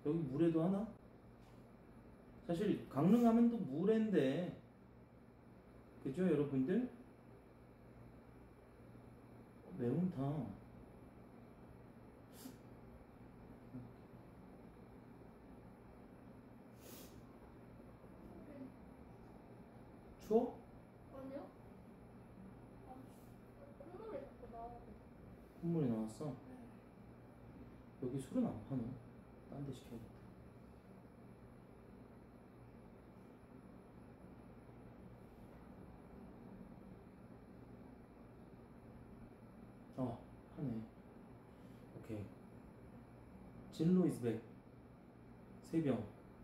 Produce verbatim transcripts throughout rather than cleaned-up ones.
여기 물에도 하나? 사실 강릉 하면 또 물회인데, 그죠 여러분들? 매운탕. 추워? 아니요? 아, 콧물이 자꾸 나와요. 콧물이 나왔어? 네. 여기 술은 안 파네. 딴 데 시켜야겠다. 어, 하네. 오케이. 진로 이즈백 세 병.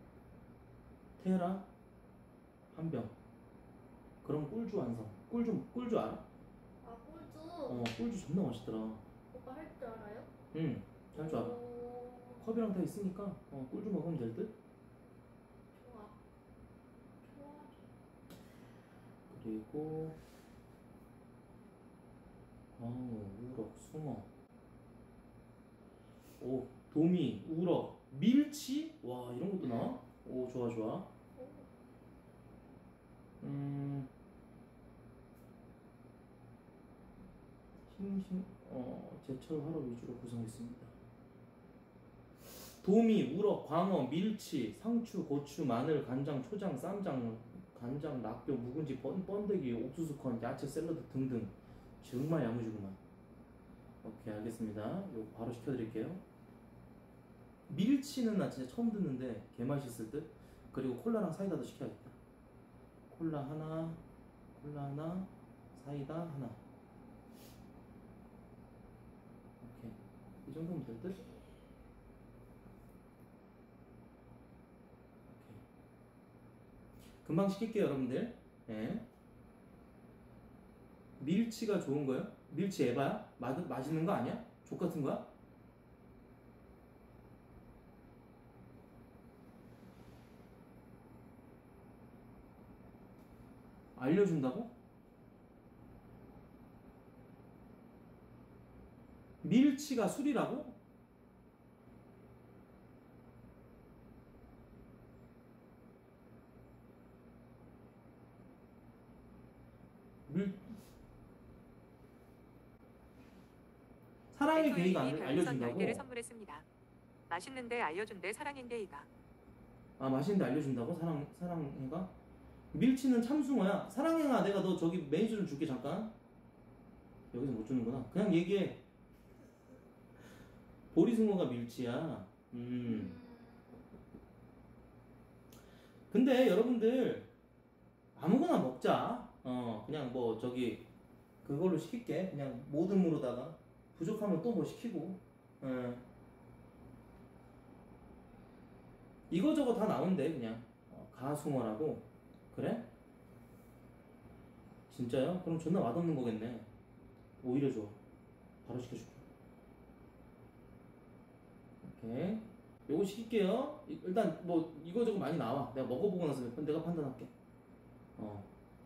테라 한 병. 그럼 꿀주 완성. 꿀주 꿀주 알아? 아, 꿀주. 어, 꿀주 존나 맛있더라. 오빠 할 줄 알아요? 응, 할 줄 알아. 오... 컵이랑 다 있으니까 어, 꿀주 먹으면 될 듯. 좋아. 좋아. 그리고 광어, 우럭, 숭어. 오, 도미, 우럭, 밀치? 와, 이런 것도 나와? 오, 좋아, 좋아. 오. 음, 싱싱, 어, 제철 화로 위주로 구성했습니다. 도미, 우럭, 광어, 밀치, 상추, 고추, 마늘, 간장, 초장, 쌈장, 간장, 락교, 묵은지, 번, 번데기, 옥수수콘, 야채, 샐러드 등등. 정말 야무지구만. 오케이, 알겠습니다. 이거 바로 시켜드릴게요. 밀치는 나 진짜 처음 듣는데 개 맛있을 듯. 그리고 콜라랑 사이다도 시켜야겠다. 콜라 하나, 콜라 하나, 사이다 하나. 오케이, 이 정도면 될 듯. 오케이. 금방 시킬게요, 여러분들. 예. 밀치가 좋은 거예요? 밀치 에바야? 맛, 맛있는 거 아니야? 족 같은 거야? 알려준다고? 밀치가 술이라고? 밀... 사랑의 게이가 안, 알려준다고? 열 개를 선물했습니다. 맛있는데 알려준대 사랑인데이가. 아, 맛있는데 알려준다고? 사랑, 사랑해가? 밀치는 참숭어야. 사랑해가 내가 너 저기 매니저 좀 줄게 잠깐. 여기서 못 주는구나. 그냥 얘기해. 보리숭어가 밀치야. 음. 근데 여러분들 아무거나 먹자. 어, 그냥 뭐 저기 그걸로 시킬게. 그냥 모듬으로다가 부족하면 또 뭐 시키고. 어. 이거저거 다 나온대 그냥. 어, 가숭어라고. 그래? 진짜요? 그럼 존나 맛없는 거겠네. 오히려 좋아. 바로 시켜줄게. 오케이. 요거 시킬게요. 이- 일단 뭐 이거저거 많이 나와. 내가 먹어보고 나서 몇 번 내가 판단할게. 어.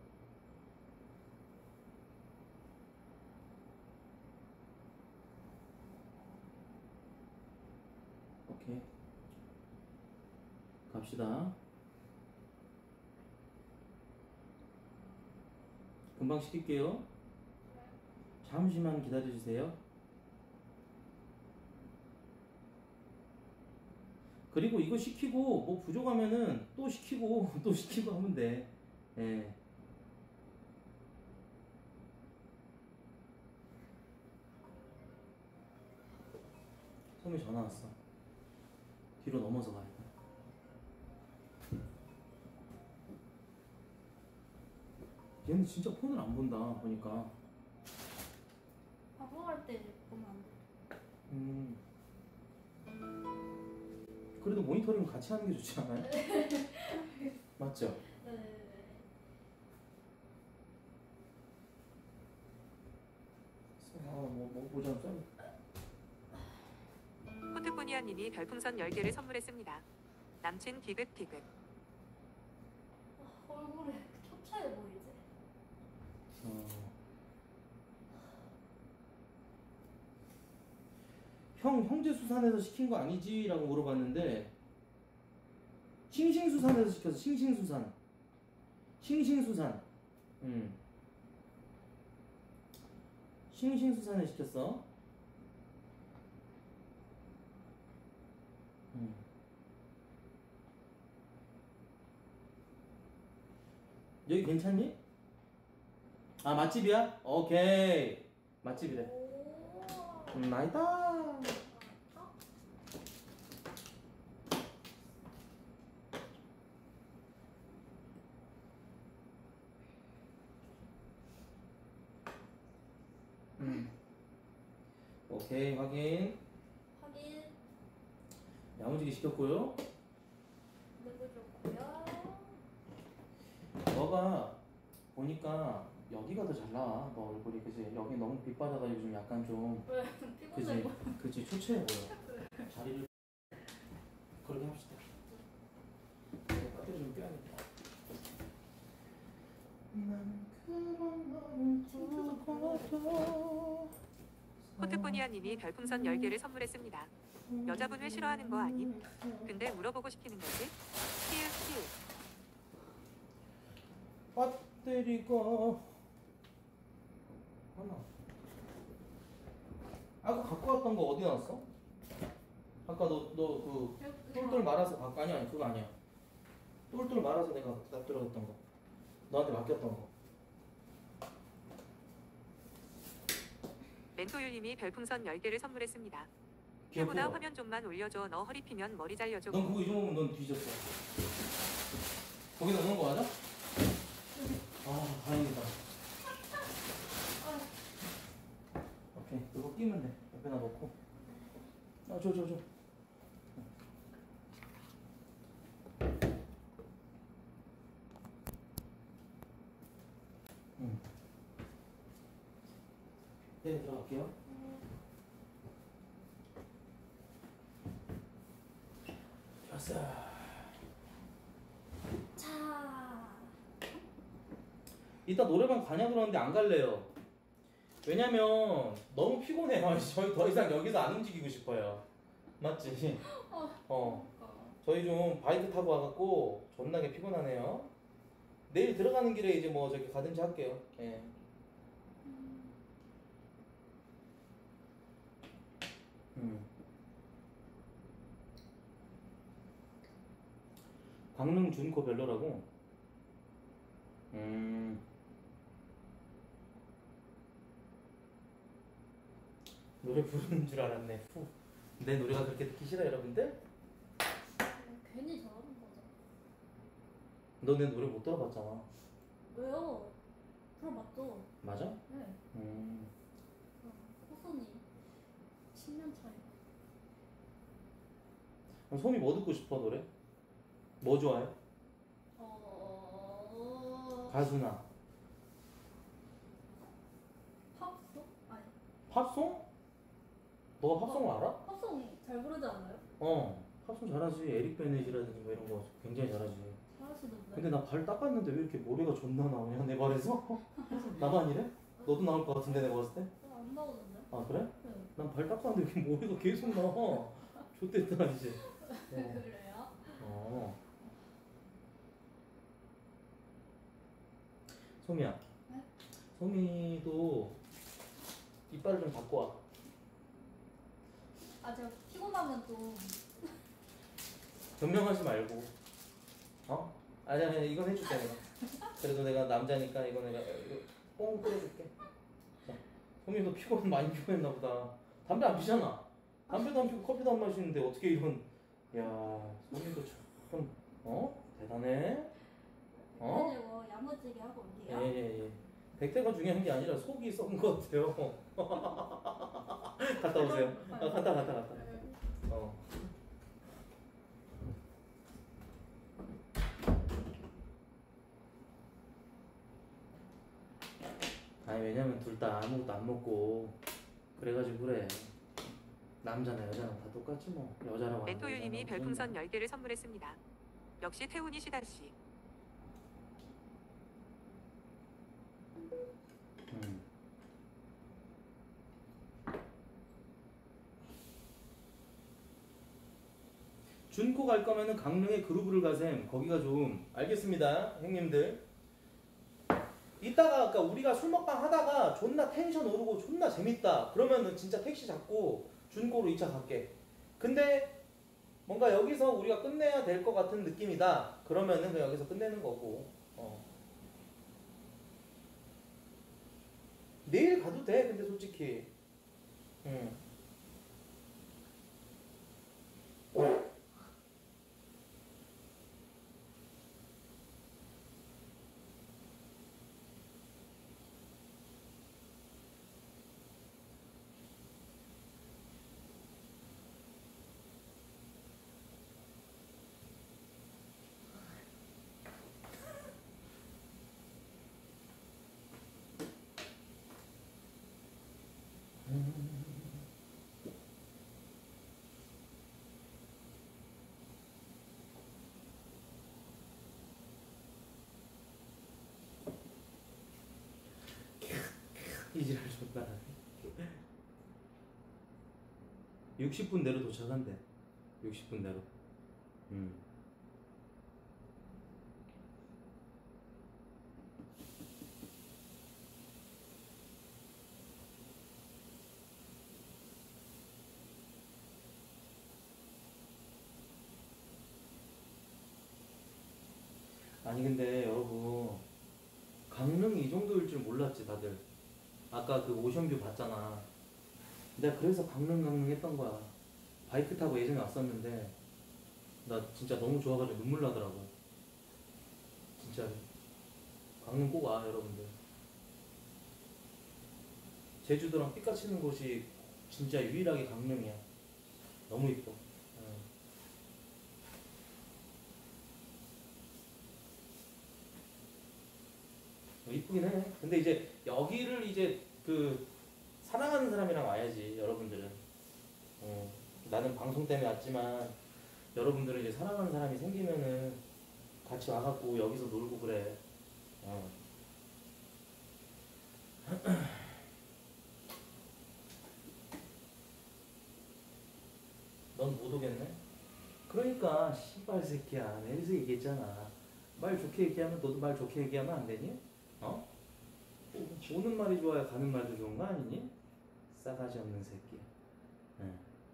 오케이. 갑시다. 금방 시킬게요. 잠시만 기다려주세요. 그리고 이거 시키고 뭐 부족하면은 또 시키고 또 시키고 하면 돼. 예. 소미 전화 왔어. 뒤로 넘어서 가야 돼. 얘는 진짜 폰을 안 본다 보니까. 방송할 때 보면 안 돼. 음. 그래도 모니터링 같이 하는 게 좋지 않아요? 맞죠? 네. 아, 뭐, 뭐, 보자, 썰. 포트포니아님이 별풍선 열 개를 선물했습니다. 남친 디귿디귿. 아, 얼굴에 초췌해 보이지? 어. 형, 형제 수산에서 시킨 거 아니지? 라고 물어봤는데, 싱싱수산에서 시켰어. 싱싱수산. 싱싱수산. 음. 싱싱수산에 시켰어. 음. 여기 괜찮니? 아 맛집이야? 오케이. 맛집이래. 오. 음, 나이다. 음. 오케이 확인. 확인. 야무지게 시켰고요. 누구 좋고요. 너가 보니까 여기가 더 잘 나와. 너 얼굴이 그지? 여기 너무 빛 받아가지고 좀 약간 좀 왜 그지? 피곤해 보여? 그지? 초췌해 보여. 자리를 그렇게 합시다. 내가 배터리 좀 껴야겠다. 난 그런 너를 두고도 포트포니아님이 별풍선 열 개를 선물했습니다. 여자분 왜 싫어하는 거 아님? 근데 물어보고 시키는 거지? 키읔 키읔. 배터리가 하나. 아까 갖고 왔던 거 어디 놨어? 아까 너 너 그 똘똘 말아서 갖고 아니 아니 그거 아니야. 똘똘 말아서 내가 납들어갔던 거. 너한테 맡겼던 거. 멘토율님이 별풍선 열 개를 선물했습니다. 기억해봐. 큐보다 화면 좀만 올려줘. 너 허리 피면 머리 잘려줘. 넌 그거 잊어먹으면 넌 뒤졌어. 거기다 넣은 거 맞아? 아 다행이다. 오케이 그거 끼면 돼. 옆에다 넣고. 아줘 줘 줘. 응. 네 들어갈게요. 좋았어. 자. 이따 노래방 가냐 그러는데 안 갈래요. 왜냐면 너무 피곤해요. 저희 더 이상 여기서 안 움직이고 싶어요. 맞지? 어. 저희 좀 바이크 타고 와갖고 존나게 피곤하네요. 내일 들어가는 길에 이제 뭐 저기 가든지 할게요. 예. 음. 강릉 준코 별로라고? 음. 노래 부르는 줄 알았네. 후. 내 노래가 그렇게 듣기 싫어 여러분들? 괜히 저러는 거죠. 너 내 노래 못 들어봤잖아. 왜요? 들어봤죠? 맞아? 네. 음. 어, 호선이 십 년 차이. 그럼 솜이 뭐 듣고 싶어 노래? 뭐 좋아해? 어. 가수나 팝송? 아니. 팝송? 너가 팝송을 알아? 팝송 잘 부르지 않아요? 어 팝송 잘하지. 에릭 베넷이라든지 뭐 이런 거 굉장히 잘하지. 잘하시던데. 근데 나 발 닦았는데 왜 이렇게 모래가 존나 나오냐 내 발에서? 나만 이래? 너도 나올 것 같은데 내가 봤을 때? 어, 안 나오던데? 아 그래? 네. 난 발 닦았는데 왜 이렇게 모래가 계속 나와. 좋댔다 이제. 어. 그래요? 어. 소미야. 네? 소미도 이빨을 좀 닦고 와. 아 제가 피곤하면 좀 변명하지 말고. 어? 아니 아니 이건 해줄게 내가. 그래도 내가 남자니까 이거 내가 이거 뽕 끓여줄게. 자, 소미도 피곤 많이 피곤했나 보다. 담배 안 피잖아. 담배도 안 피고 커피도 안 마시는데 어떻게 이런. 야 소미도 참 어? 대단해. 어? 해가지고 야무지게 하고 올게요. 예예예. 예. 백대가 중요한 게 아니라 속이 썩은 것 같아요. 갔다 오세요. 아, 갔다 갔다 갔다. 네. 어. 아니 왜냐면 둘 다 아무것도 안 먹고 그래가지고 그래. 남자나 여자나 다 똑같지 뭐. 여자라고 하는 멘토율님이 여자나 별풍선 열 개를 선물했습니다. 역시 태훈이 시다씨. 음. 준코 갈 거면은 강릉에 그루브를 가셈. 거기가 좀 알겠습니다, 형님들. 이따가 아까 우리가 술 먹방 하다가 존나 텐션 오르고 존나 재밌다. 그러면은 진짜 택시 잡고 준코로 이 차 갈게. 근데 뭔가 여기서 우리가 끝내야 될 것 같은 느낌이다. 그러면은 그냥 여기서 끝내는 거고. 어. 내일 가도 돼. 근데 솔직히. 응. 어. 이지랄 존나. 육십 분 내로 도착한대. 육십 분 내로. 음. 아니 근데 여러분 강릉이 이 정도일 줄 몰랐지 다들. 아까 그 오션뷰 봤잖아. 내가 그래서 강릉 강릉 했던 거야. 바이크 타고 예전에 왔었는데 나 진짜 너무 좋아가지고 눈물 나더라고. 진짜 강릉 꼭 와 여러분들. 제주도랑 삐까치는 곳이 진짜 유일하게 강릉이야. 너무 이뻐. 응. 어, 이쁘긴 해. 근데 이제 여기를 이제 그 사랑하는 사람이랑 와야지 여러분들은. 어, 나는 방송 때문에 왔지만 여러분들은 이제 사랑하는 사람이 생기면은 같이 와갖고 여기서 놀고 그래. 어. 넌 못 오겠네? 그러니까 씨발 새끼야 내가 여기서 얘기했잖아. 말 좋게 얘기하면 너도 말 좋게 얘기하면 안 되니? 어? 오- 오는 말이 좋아야 가는 말도 좋은 거 아니니? 싸가지 없는 새끼. 응.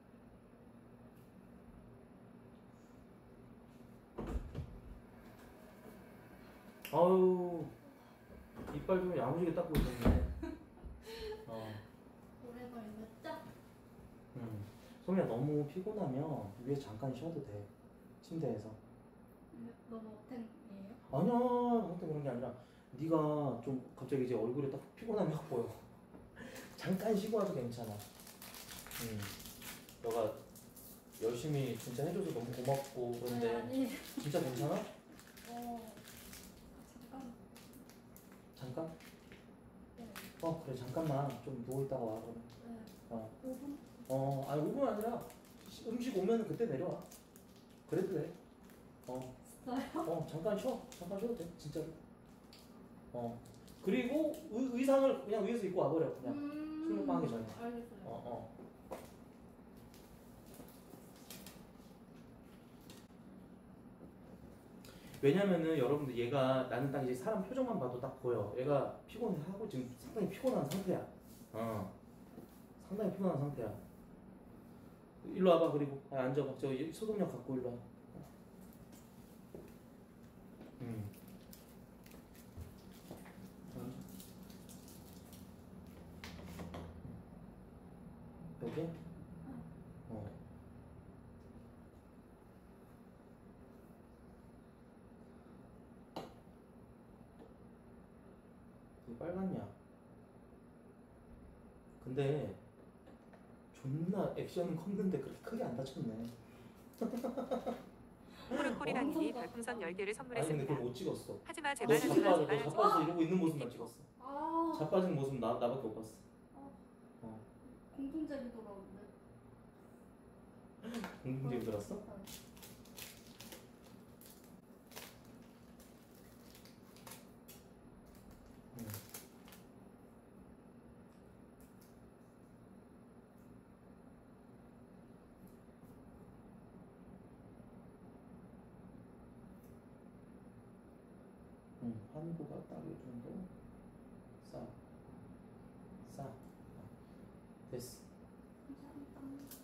아유 이빨 좀 야무지게 닦고 있었네. 어. 오래 걸렸죠? 응. 소미야 너무 피곤하면 위에 잠깐 쉬어도 돼. 침대에서. 네, 너무 어텐이에요? 아니야 아무튼 그런 게 아니라 네가 좀 갑자기 이제 얼굴에 딱 피곤함이 확 보여. 잠깐 쉬고 와도 괜찮아. 응. 너가 열심히 진짜 해줘서 너무 고맙고 그런데 네, 아니. 진짜 괜찮아? 어. 잠깐. 잠깐? 네. 어 그래 잠깐만 좀 누워있다가 와 그러면. 네. 어. 오 분? 어 아니 오 분 아니라 음식 오면 그때 내려와. 그래도 돼. 어. 진짜요? 어 잠깐 쉬어. 잠깐 쉬어도 돼 진짜로. 어 그리고 의, 의상을 그냥 위에서 입고 와버려 그냥. 음. 술 먹방 하기 전에. 알겠어요. 어 어. 왜냐면은 여러분들 얘가 나는 딱 이제 사람 표정만 봐도 딱 보여. 얘가 피곤해하고 지금 상당히 피곤한 상태야. 어 상당히 피곤한 상태야. 일로 와봐. 그리고 아, 앉아봐. 저 소독약 갖고 일로 와. 음. 앉아. 여기? 어. 이게 빨갛냐? 근데 존나 액션은 컸는데 그렇게 크게 안 다쳤네. 호르코리라님이 별풍선 열 개를 아니 근데 그걸 선물했습니다. 못 찍었어. 하지마 너 제발 하지마 자빠져, 너 제발 하지마. 자빠져서 이러고 있는 모습만 찍었어. 아. 자빠진 모습 나 나밖에 못 봤어. 어. 공통점이 돌아오는데. 공중제 들었어? 응. 응, 한구가 딱 이 정도. 싸. 싸. 됐어. 감사합니다.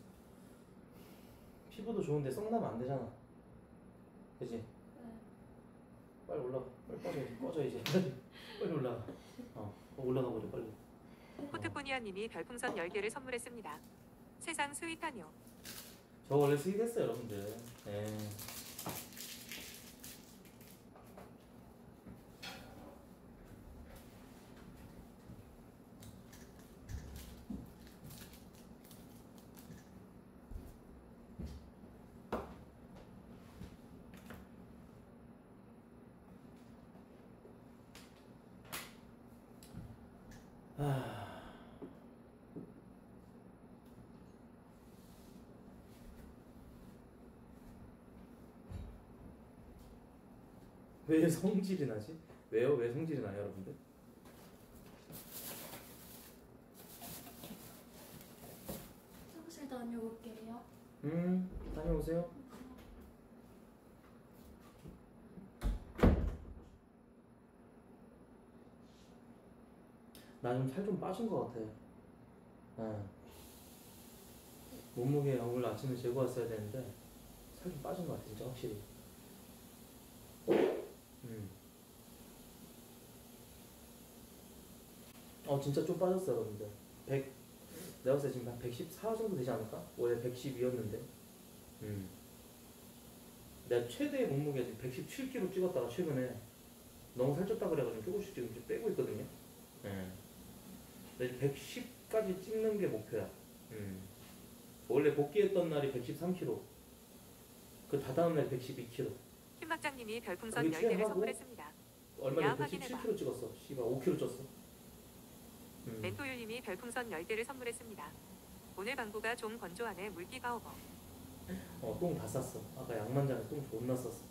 피부도 좋은데 썩나면 안 되잖아. 그지? 네. 빨리 올라가. 빨리 꺼져 이제. 꺼져 이제. 빨리, 빨리 올라가. 어, 올라가 버려 빨리. 포트포니아님이 별풍선 열 개를 선물했습니다. 세상 스윗하뇨. 저 원래 스윗했어요 여러분들. 예. 아. 왜 성질이 나지? 왜요? 왜 성질이 나요 여러분들? 사무실 다녀올게요. 음, 다녀오세요. 나 좀 살 좀 빠진 것 같아. 어. 몸무게 오늘 아침에 재고 왔어야 되는데 살 좀 빠진 것 같아 진짜 확실히. 음. 어 진짜 좀 빠졌어 여러분들. 백 내가 봤을 때 지금 한 백십사 정도 되지 않을까? 원래 백십이었는데. 음. 내가 최대 몸무게 지금 백십칠 킬로그램 찍었다가 최근에 너무 살쪘다 그래가지고 조금씩 지금 좀 빼고 있거든요. 예. 근데 백십까지 찍는 게 목표야. 음. 원래 복귀했던 날이 백십삼 킬로그램. 그 다다음 날 백십이 킬로그램. 킴막장님이 별풍선 그게 열 개를 최하고 선물했습니다. 얼마 야, 전에 백십칠 확인해봐. 킬로그램 찍었어. 씨발 오 킬로그램 쪘어. 음. 멘토율님이 별풍선 열 개를 선물했습니다. 오늘 방구가 좀 건조하네. 물기가 오버. 어, 똥 다 쌌어. 아까 양만장에 똥 존나 쌌어.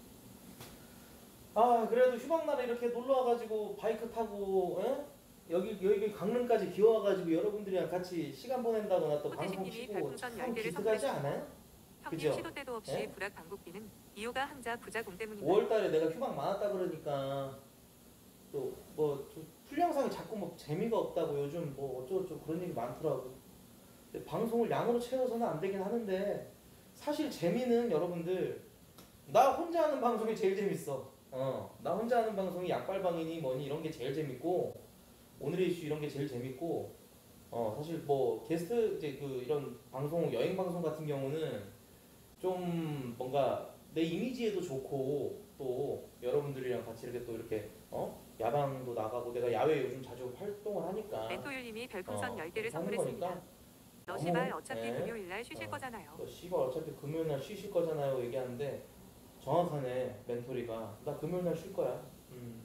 아, 그래도 휴방날에 이렇게 놀러 와가지고 바이크 타고, 에? 여기 여기 강릉까지 기어와가지고 여러분들이랑 같이 시간 보낸다거나 또 방송 호태진님이 키고 별풍선 참 열 개를 기특하지 선물했습니다. 않아요? 형님 그죠? 시도 때도 없이 예? 불악 방국비는 이유가 한자 부자공 때문인가요? 오월달에 내가 휴방 많았다 그러니까 또 뭐 풀 영상이 자꾸 뭐 재미가 없다고 요즘 뭐 어쩌고저쩌고 그런 얘기 많더라고. 근데 방송을 양으로 채워서는 안 되긴 하는데 사실 재미는 여러분들 나 혼자 하는 방송이 제일 재밌어. 어, 나 혼자 하는 방송이 약발방이니 뭐니 이런 게 제일 재밌고 오늘의 이슈 이런 게 제일 재밌고 어 사실 뭐 게스트 이제 그 이런 방송 여행 방송 같은 경우는 좀 뭔가 내 이미지에도 좋고 또 여러분들이랑 같이 이렇게 또 이렇게 어 야방도 나가고 내가 야외 요즘 자주 활동을 하니까 멘토율님이 별풍선 어, 열 개를 하는 선물했습니다. 거니까 너 시발 너무, 어차피 네. 금요일날 쉬실 어. 거잖아요. 너 씨발 어차피 금요일날 쉬실 거잖아요 얘기하는데 정확하네 멘토리가. 나 금요일날 쉴 거야. 음.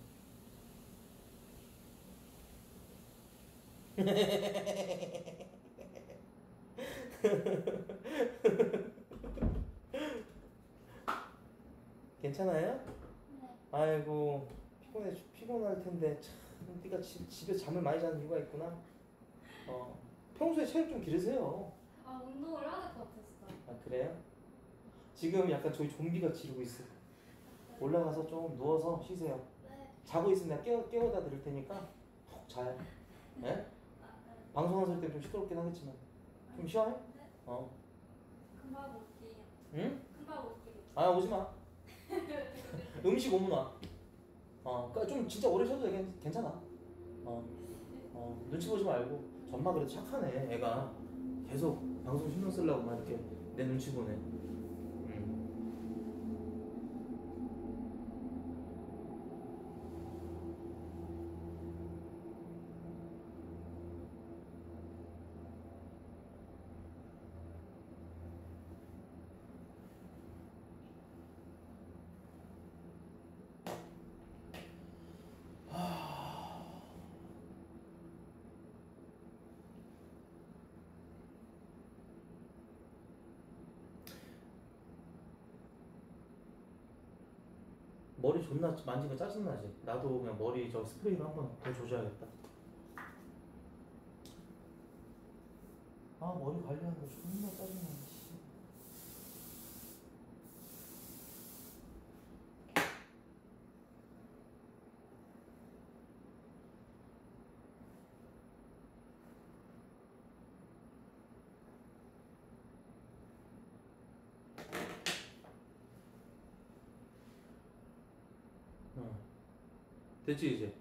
괜찮아요? 네. 아이고 피곤해 피곤할 텐데 참 네가 집, 집에 잠을 많이 자는 이유가 있구나. 어 평소에 체력 좀 기르세요. 아 운동을 해야 될 것 같았어요. 아 그래요? 지금 약간 저희 좀비가 지르고 있어. 올라가서 좀 누워서 쉬세요. 네. 자고 있으면 내가 깨워, 깨워다 드릴 테니까 푹 자요. 예? 아, 네. 방송하실 때 좀 시끄럽긴 하겠지만 좀 쉬어요? 네. 어. 금방 올게요. 응? 금방 올게요. 아 오지마. 음식 오면 와. 어, 그러니까 좀 진짜 오래 쉬어도 되긴 괜찮아. 어, 어, 눈치 보지 말고. 전마 그래도 착하네. 애가 계속 방송 신경 쓰려고 막 이렇게 내 눈치 보네. 음. 머리 존나 만지면 짜증나지. 나도 그냥 머리 저 스프레이로 한번 더 조져야겠다. 아 머리 관리하는 거 존나 짜증나네. 씨. 됐지 이제?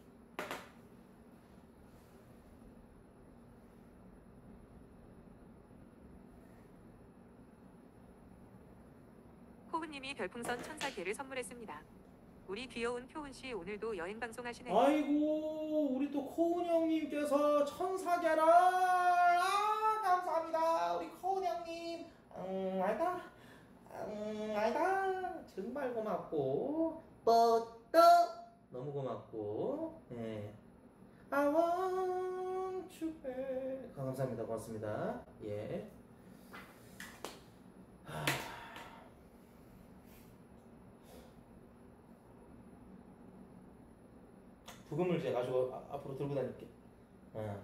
코우님이 별풍선 천사 개를 선물했습니다. 우리 귀여운 표훈 씨 오늘도 여행 방송 하시네요. 아이고 우리 또 코은 형님께서 천사계를 아 감사합니다 우리 코은 형님. 음 아이다 음 아이다 정말 고맙고 뽀또 너무 고맙고 예 아왕추해 감사합니다 고맙습니다 예. 하... 부금을 제가 가지고 아, 앞으로 들고 다닐게. 어.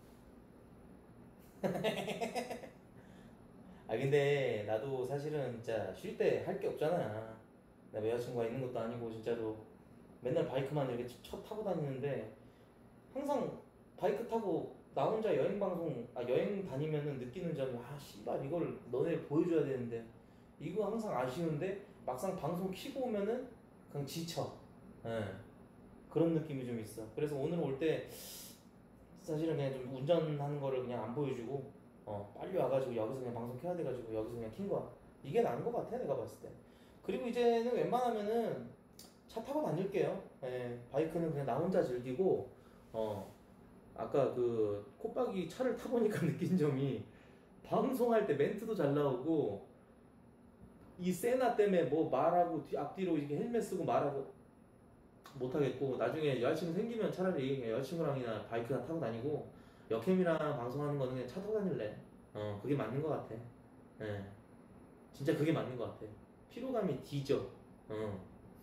아 근데 나도 사실은 진짜 쉴 때 할 게 없잖아. 나 여자친구가 있는 것도 아니고 진짜로 맨날 바이크만 이렇게 쳐 타고 다니는데 항상 바이크 타고 나 혼자 여행 방송 아 여행 다니면은 느끼는 점이 아 씨발 이걸 너네 보여줘야 되는데 이거 항상 아쉬운데 막상 방송 키고 오면은 그냥 지쳐. 예. 그런 느낌이 좀 있어. 그래서 오늘 올 때 사실은 그냥 좀 운전하는 거를 그냥 안 보여주고 어 빨리 와가지고 여기서 그냥 방송 켜야 돼가지고 여기서 그냥 킨 거야. 이게 나은 것 같아 내가 봤을 때. 그리고 이제는 웬만하면은 차 타고 다닐게요. 예, 바이크는 그냥 나 혼자 즐기고 어 아까 그 콧박이 차를 타보니까 느낀 점이 방송할 때 멘트도 잘 나오고 이 세나 때문에 뭐 말하고 뒤, 앞뒤로 이렇게 헬멧 쓰고 말하고 못하겠고 나중에 여자친구 생기면 차라리 그냥 여자친구랑이나 바이크나 타고 다니고 여캠이랑 방송하는 거는 그냥 차 타고 다닐래. 어 그게 맞는 것 같아. 예 진짜 그게 맞는 것 같아. 피로감이 뒤져. 어.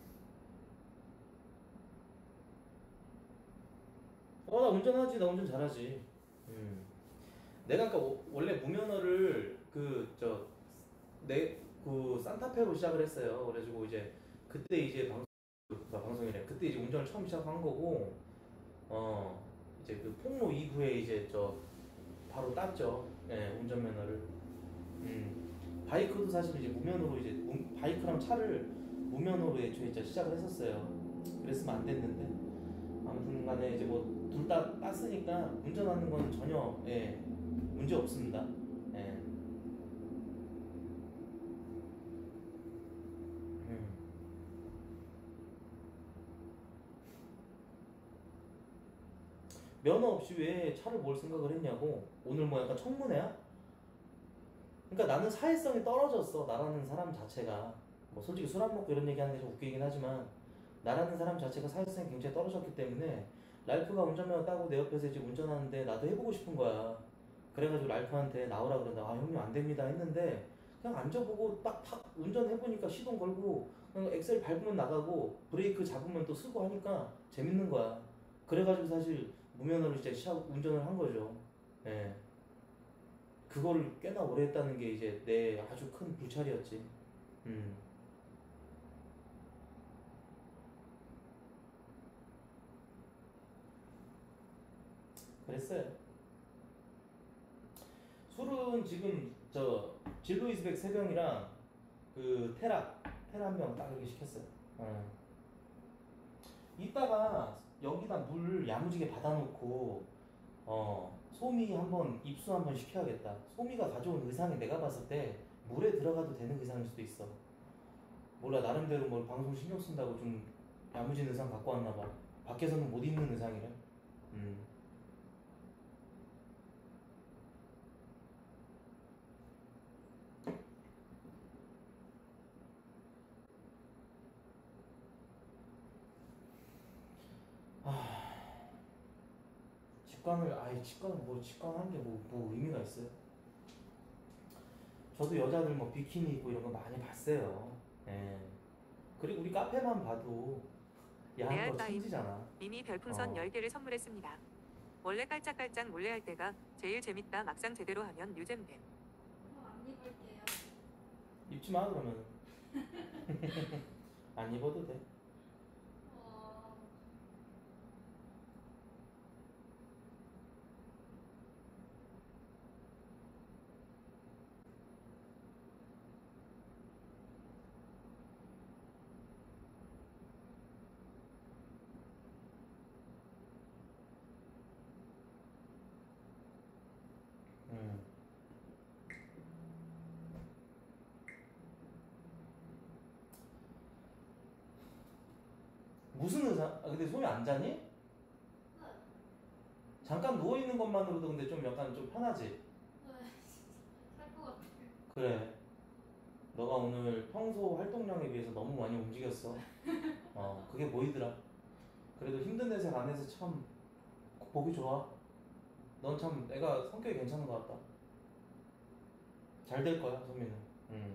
어 나 운전하지. 나 운전 잘하지. 음. 내가 아까 워- 원래 무면허를 그 저 내 그 산타페로 시작을 했어요. 그래가지고 이제 그때 이제 방 그 방송이래. 그때 이제 운전을 처음 시작한 거고 어 이제 그 폭로 이후에 이제 저 바로 땄죠. 예 운전면허를. 음 바이크도 사실 이제 무면허로 이제 무- 바이크랑 차를 무면허로 애초에 이제 시작을 했었어요. 그랬으면 안 됐는데 아무튼 간에 이제 뭐 둘 다 땄으니까 운전하는 건 전혀 예 문제 없습니다. 예. 음. 면허 없이 왜 차를 몰 생각을 했냐고. 오늘 뭐 약간 청문회야? 그러니까 나는 사회성이 떨어졌어. 나라는 사람 자체가 뭐 솔직히 술 안 먹고 이런 얘기하는 게 좀 웃기긴 하지만 나라는 사람 자체가 사회성이 굉장히 떨어졌기 때문에 랄프가 운전면허 따고 내 옆에서 이제 운전하는데 나도 해보고 싶은 거야. 그래가지고 랄프한테 나오라 그러는데 아 형님 안 됩니다 했는데 그냥 앉아보고 딱 탁 운전해보니까 시동 걸고 그냥 엑셀 밟으면 나가고 브레이크 잡으면 또 쓰고 하니까 재밌는 거야. 그래가지고 사실 무면허로 이제 시작 운전을 한 거죠. 예. 그거를 꽤나 오래 했다는 게 이제 내 아주 큰 불찰이었지. 음. 그랬어요. 술은 지금 저 진로이즈백 세 병이랑 그 테라 테라 한 병 딱 이렇게 시켰어요. 어. 이따가 여기다 물 야무지게 받아놓고 어 소미 한번 입수 한번 시켜야겠다. 소미가 가져온 의상이 내가 봤을 때 물에 들어가도 되는 의상일 수도 있어. 몰라 나름대로 뭘 방송 신경 쓴다고 좀 야무진 의상 갖고 왔나 봐. 밖에서는 못 입는 의상이래. 음. 직관을 아예 직관을 뭐 직관하는 게 뭐 뭐 의미가 있어요? 저도 여자들 뭐 비키니 입고 이런 거 많이 봤어요. 예. 그리고 우리 카페만 봐도 야한 거 레알바임 천지잖아. 님이 별풍선 어. 열 개를 선물했습니다. 원래 깔짝깔짝 몰래 할 때가 제일 재밌다. 막상 제대로 하면 뉴잼됨. 그럼 안 입을게요. 입지 마 그러면. 안 입어도 돼. 어, 무슨 의상? 아 근데 소미 안 자니? 네. 잠깐 누워 있는 것만으로도 근데 좀 약간 좀 편하지? 네. 살 것 같아요. 그래. 너가 오늘 평소 활동량에 비해서 너무 많이 움직였어. 어, 그게 보이더라. 그래도 힘든 내색 안에서 참 보기 좋아. 넌 참 애가 성격이 괜찮은 것 같다. 잘 될 거야, 소민은. 음.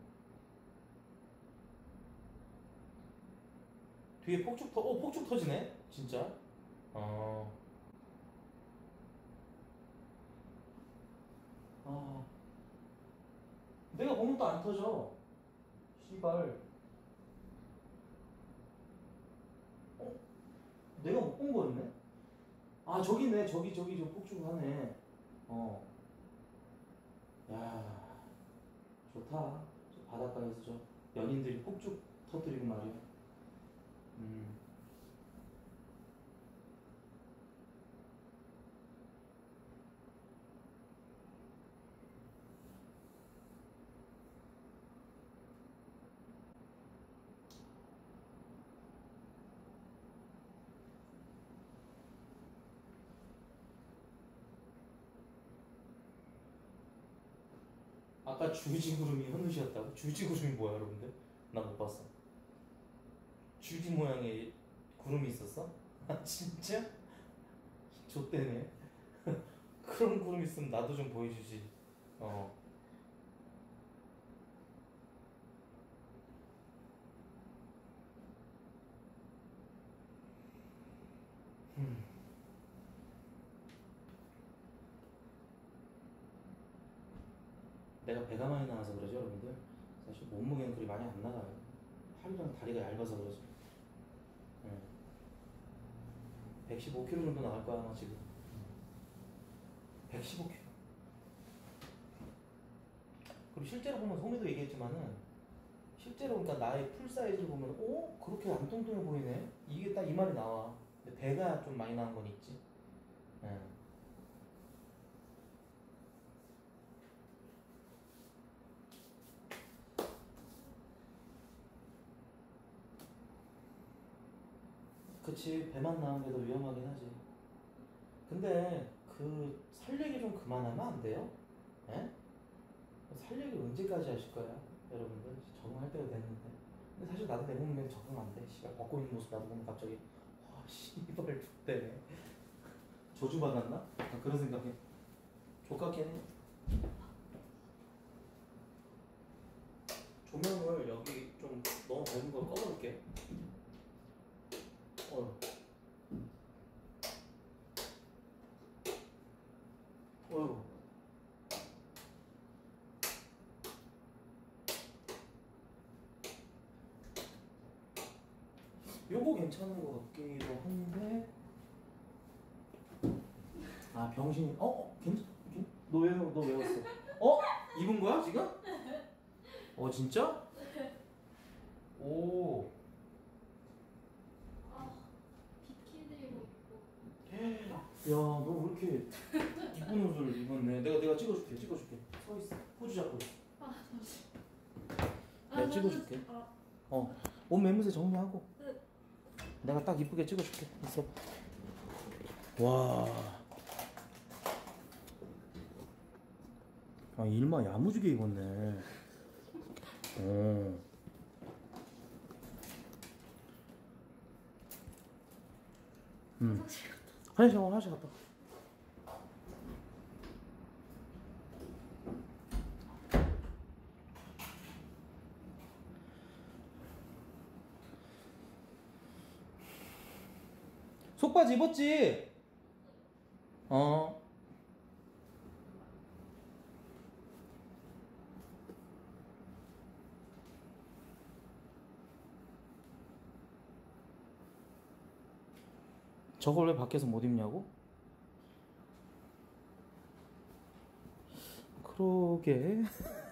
뒤에 폭죽 터, 오, 폭죽 터지네? 진짜? 어. 아. 내가 보면 또 안 터져. 씨발. 어? 내가 못 본 거였네? 아, 저기네. 저기, 저기, 저 폭죽 하네. 어. 야, 좋다. 저 바닷가에서 저 연인들이 폭죽 터뜨리고 말이야. 음. 아까 주지구름이 현우시였다고? 주지구름이 뭐야, 여러분들? 나 못 봤어. 주지 모양의 구름이 있었어? 아, 진짜? 좆대네. 그런 구름 있으면 나도 좀 보여주지. 어. 음. 내가 배가 많이 나와서 그러죠, 여러분들? 사실 몸무게는 그리 많이 안 나가요. 팔이랑 다리가 얇아서 그러지. 응. 백십오 킬로그램 정도 나갈 거야, 아마 지금. 백십오 킬로그램. 그리고 실제로 보면 소미도 얘기했지만은 실제로 그러니까 나의 풀 사이즈를 보면 어? 그렇게 안 뚱뚱해 보이네? 이게 딱 이 말이 나와. 근데 배가 좀 많이 나온 건 있지. 응. 그치, 배만 나온 게 더 위험하긴 하지. 근데 그 살 얘기 좀 그만하면 안 돼요? 예? 살 얘기 언제까지 하실 거야? 여러분들 적응할 때가 됐는데. 근데 사실 나도 내 몸에 적응 안 돼. 씨발 벗고 있는 모습 나도 보면 갑자기 와 씨발 죽대. 저주받았나? 아, 그런 생각해. 족같긴 해. 조명을 여기 좀 너무 밝은 걸 꺼볼게. 어. 어휴. 요거 괜찮은 것 같기도 한데. 아 병신이. 어? 어? 괜찮? 괜... 너 왜, 너 외웠어? 어? 입은 거야 지금? 어 진짜? 오. 아, 비키니로 입고. 야, 너 왜 이렇게 이쁜 옷을 입었네. 내가 내가 찍어줄게, 찍어줄게. 서 있어. 포즈 잡고 있어. 아, 잠시. 내가 찍어줄게. 아, 어, 옷 매무새 정리하고. 네. 내가 딱 이쁘게 찍어줄게. 있어. 와. 아, 일마 야무지게 입었네. 어. 음. 화장실 가, 화장실 갔다. 속바지 입었지? 어. 저걸 왜 밖에서 못 입냐고? 그러게.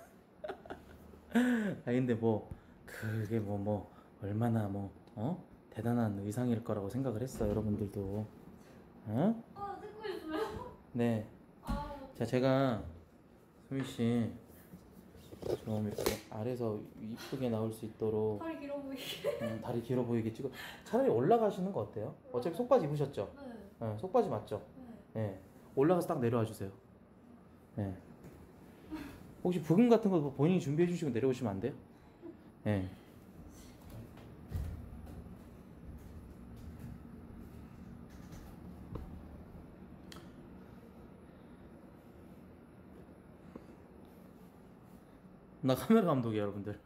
아 근데 뭐 그게 뭐 뭐 얼마나 뭐 어? 대단한 의상일 거라고 생각을 했어 여러분들도. 어? 아, 찍고 있어요? 네. 아, 자 제가 소미 씨 좀 이렇게 아래서 이쁘게 나올 수 있도록 팔이 길어 보이. 보이게. 음, 다리 길어 보이게 찍어. 차라리 올라가시는 거 어때요? 어차피 속바지 입으셨죠? 네. 네, 속바지 맞죠? 네. 네. 올라가서 딱 내려와 주세요. 네. 혹시 부금 같은 거 본인이 준비해 주시고 내려오시면 안 돼요? 네. 나 카메라 감독이에요, 여러분들.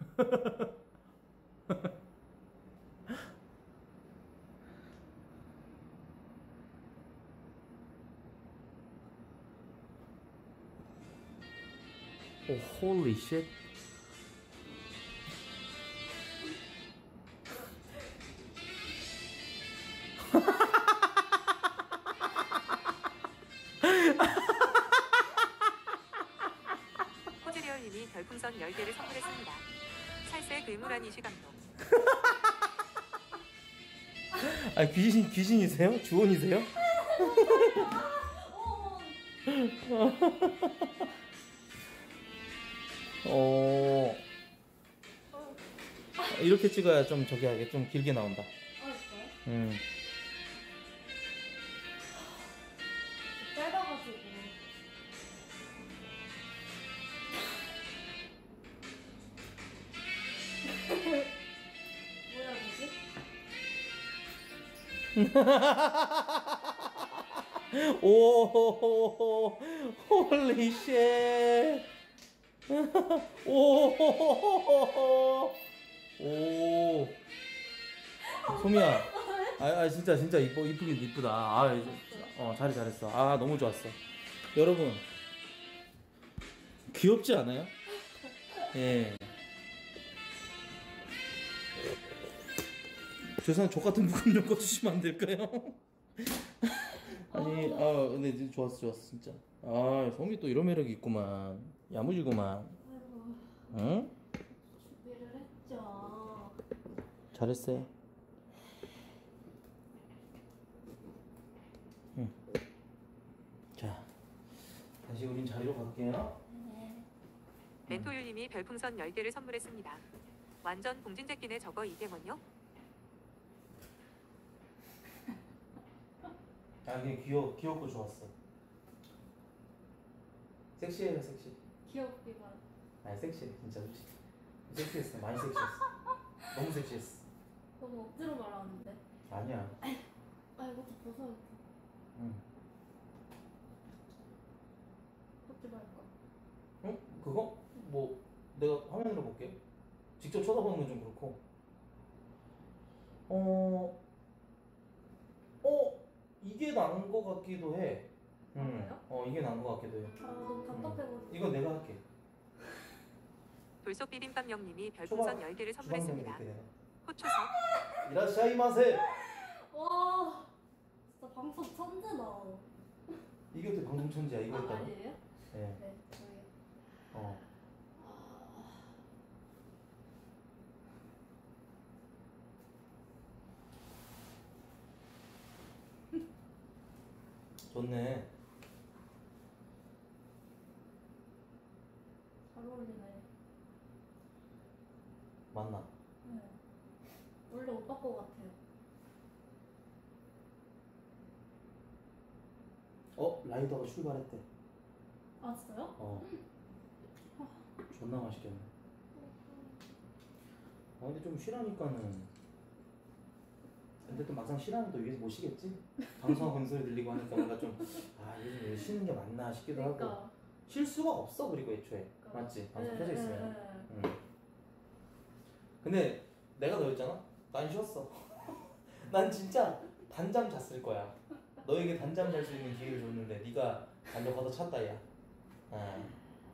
오, holy shit. 호즈리얼님이 별풍선 열 개를 선물했습니다. 찰색 의무란 이시 감독. 아, 귀신, 귀신이세요? 주원이세요? 어. 이렇게 찍어야 좀 저기 하게 좀 길게 나온다. 아, 진짜요? 음. 짧아가지고. 뭐야, 뭐지? 오, 홀리 쉣. 오, 오. 소미야. 아, 아 진짜 진짜 이뻐 이쁘긴 이쁘다. 아, 이제, 어, 잘해 잘했어. 아, 너무 좋았어. 여러분. 귀엽지 않아요? 예. 죄송한 족 같은 부분 좀 꺼주시면 안 될까요? 아니, 아, 근데 진짜 좋았어, 좋았어, 진짜. 아, 소미 또 이런 매력이 있구만. 야무지구만. 아이고, 응? 준비를 했죠. 잘했어요. 응. 자, 다시 우린 자리로 갈게요. 네. 멘토유님이 별풍선 열 개를 선물했습니다. 완전 공진제끼네 저거 이게 뭐냐? 아, 그냥 귀여, 귀엽고 좋았어. 섹시해요, 섹시. 귀엽기만. 아니, 섹시해, 진짜 솔직히. 섹시했어, 많이 섹시했어. 너무 섹시했어. 너무 억지로 말하는데. 아니야. 아, 이것도 벗어야겠다. 응. 벗지 말까? 응? 그거? 뭐, 내가 화면으로 볼게. 직접 쳐다보는 건 좀 그렇고. 어, 어, 이게 나은 것 같기도 해. 응. 그래요? 어, 이게 나은 것 같기도 해. 아, 너무 답답해가지고. 이거 내가 할게. 돌솥 비빔밥령님이 별풍선 열 개를 주방장님 선물했습니다. 이렇게 내가. 호초석. 이라샤이마세! 와, 진짜 방송 천재다. 이게 어떻게 방송 천지야, 이거 아, 했다고? 아니에요? 네. 네, 저희. 어. 아, 좋네. 잘 어울리네. 맞나? 네. 원래 오빠 거 같아요. 어? 라이더가 출발했대. 아, 진짜요? 어. 존나 맛있겠네. 아, 근데 좀 쉬라니까는. 근데 또 막상 쉬라면 또 위에서 못 쉬겠지? 방송하고 있는 소리 들리고 하니까 뭔가 좀, 아, 요즘 왜 쉬는 게 맞나 싶기도 하고. 그러니까. 쉴 수가 없어, 그리고 애초에. 그러니까. 맞지? 방송 네, 켜져 네, 있으면. 네. 응. 근데 내가 너였잖아? 난 쉬었어. 난 진짜 단잠 잤을 거야. 너에게 단잠 잘 수 있는 기회를 줬는데 네가 완전 걷어찼다, 야. 아.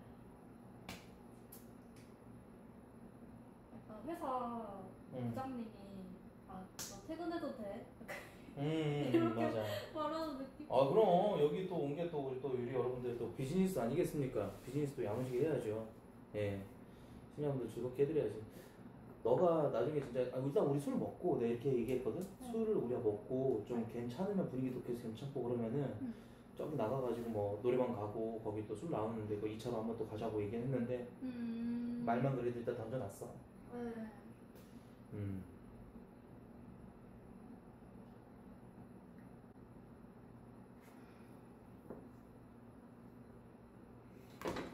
약간 회사 응. 부장님이 아, 너 퇴근해도 돼? 음, 음, 이렇게 맞아. 말하는 느낌? 아, 그럼 여기 또 온 게 또 우리 또 우리 여러분들 또 비즈니스 아니겠습니까? 비즈니스도 야무지게 해야죠. 예, 신영분들 즐겁게 해드려야지. 너가 나중에 진짜 아, 일단 우리 술 먹고 내가 이렇게 얘기했거든. 네. 술을 우리가 먹고 좀 괜찮으면 분위기도 계속 괜찮고 그러면은 응. 저기 나가가지고 뭐 노래방 가고 거기 또 술 나오는데 그 이 차로 한번 또 가자고 얘기했는데 음. 말만 그래도 일단 던져놨어. 네. 음.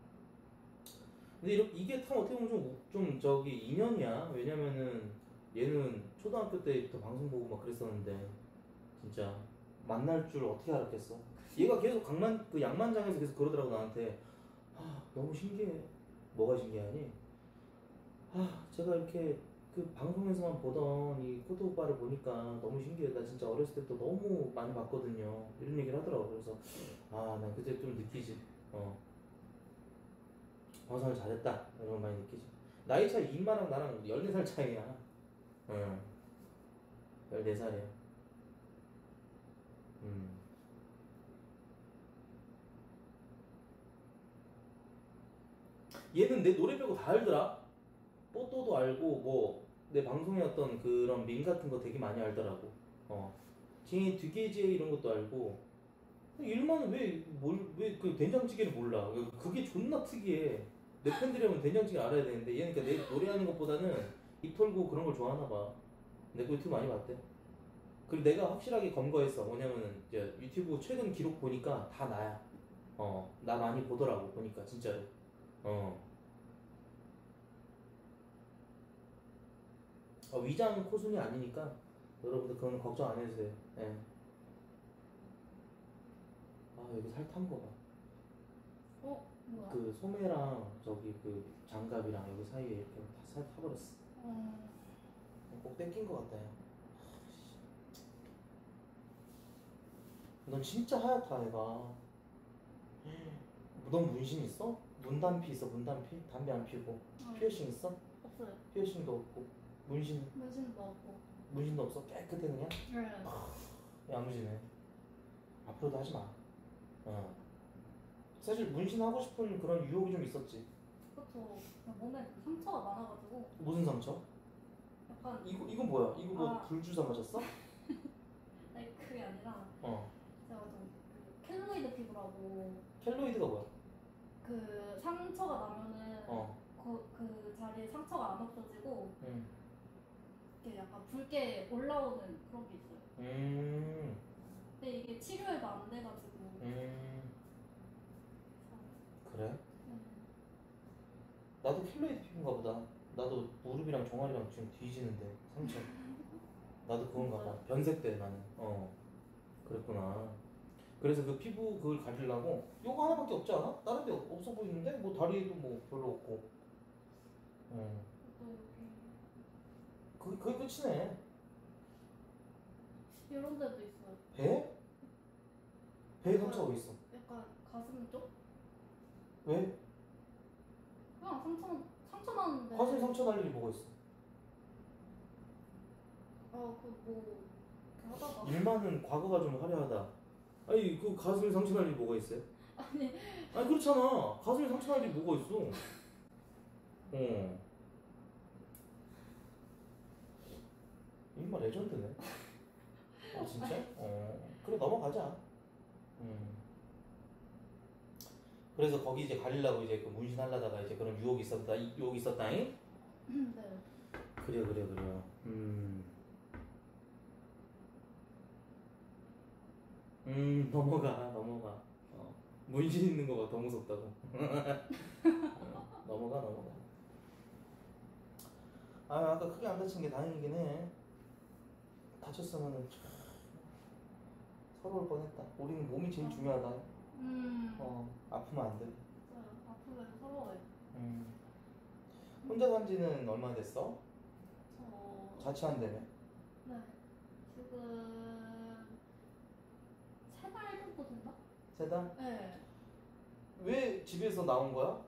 근데 이렇게, 이게 참 어떻게 보면 좀, 좀 저기 인연이야. 왜냐면은 얘는 초등학교 때부터 방송 보고 막 그랬었는데 진짜 만날 줄 어떻게 알았겠어. 얘가 계속 강만 그 양만장에서 계속 그러더라고 나한테. 아 너무 신기해. 뭐가 신기하니? 아 제가 이렇게 그 방송에서만 보던 이 코드 오빠를 보니까 너무 신기해. 나 진짜 어렸을 때부터 너무 많이 봤거든요. 이런 얘기를 하더라고. 그래서 아 난 그때 좀 느끼지. 어 방송을 잘했다 이런 걸 많이 느끼지. 나이 차이 임마랑 나랑 열네 살 차이야. 응 열네 살이야. 음 얘는 내 노래 빼고 다 알더라. 뽀또도 알고 뭐 내 방송에 어떤 그런 밈 같은 거 되게 많이 알더라고. 어 뒤에 뒤게지에 이런 것도 알고. 일만은 왜뭘왜그 된장찌개를 몰라. 그게 존나 특이해. 내 팬들이라면 된장찌개 알아야 되는데 얘는 그러니까 내 노래하는 것보다는 입 털고 그런 걸 좋아하나 봐. 내 거 유튜브 많이 봤대. 그리고 내가 확실하게 검거했어. 뭐냐면은 이제 유튜브 최근 기록 보니까 다 나야. 어 나 많이 보더라고 보니까 진짜로. 어 어, 위장 코순이 아니니까 여러분들 그건 걱정 안 해도 돼요. 예. 아 여기 살 탄 거 봐. 어? 뭐야? 그 소매랑 저기 그 장갑이랑 여기 사이에 이렇게 다 살 타버렸어. 어... 꼭 땡긴 거 같다 야. 넌 진짜 하얗다 애가. 넌 문신 있어? 문단피 있어 문단피? 담배 안 피우고. 어. 피어싱 있어? 없어요. 피어싱도 없고. 문신 문신도 없고. 문신도 없어? 깨끗해 그냥? 네. 야무지네. 앞으로도 하지 마. 어. 사실 문신 하고 싶은 그런 유혹이 좀 있었지. 그쵸. 그냥 몸에 상처가 많아가지고 무슨 상처? 약간 이거 이거 뭐야? 이거 뭐 아. 불주사 맞았어? 아니 그게 아니라 어. 제가 좀 그 켈로이드 피부라고 켈로이드가 뭐야? 그 상처가 나면은 어. 그, 그 자리에 상처가 안 없어지고 음. 이렇게 약간 붉게 올라오는 그런 게 있어요. 음. 근데 이게 치료해도 안 돼가지고 음. 그래? 네. 나도 켈로이드 피부인가 보다. 나도 무릎이랑 종아리랑 지금 뒤지는데 상처. 나도 그건가 봐. 변색돼 나는. 어. 그랬구나. 그래서 그 피부 그걸 가리려고 요거 하나밖에 없지 않아? 다른 데 없어 보이는데? 뭐 다리에도 뭐 별로 없고. 어. 또 이렇게 그게, 그게 끝이네. 이런 데도 있어요. 배? 배에 상처가 있어. 약간 가슴 쪽? 왜? 그냥 상처 상처 나는데. 가슴 상처 날 일이 뭐가 있어? 어그뭐 이렇게 하다가 일만은 과거가 좀 화려하다. 아니 그 가슴에 상처 날 일이 뭐가 있어요? 아니 아니 그렇잖아. 가슴에 상처 날 일이 뭐가 있어? 어. 이마 레전드네. 아 진짜? 어. 그래 넘어가자. 음. 그래서 거기 이제 가리려고 이제 그 문신하려다가 이제 그런 유혹이 있었다. 이- 유혹이 있었다잉? 네. 그래 그래 그래. 음. 음 넘어가 넘어가. 어. 문신 있는 거가 더 무섭다고. 어, 넘어가 넘어가. 아 아까 크게 안 다친 게 다행이긴 해. 다쳤으면은 참 서러울 뻔했다. 우리는 몸이 제일 중요하다. 음. 어 아프면 안 돼. 맞아요. 아프면 서러워요. 음. 혼자 산 지는 얼마나 됐어? 저 자취한다며? 네. 지금 세 달 정도 된다? 세 달? 네. 왜 집에서 나온 거야?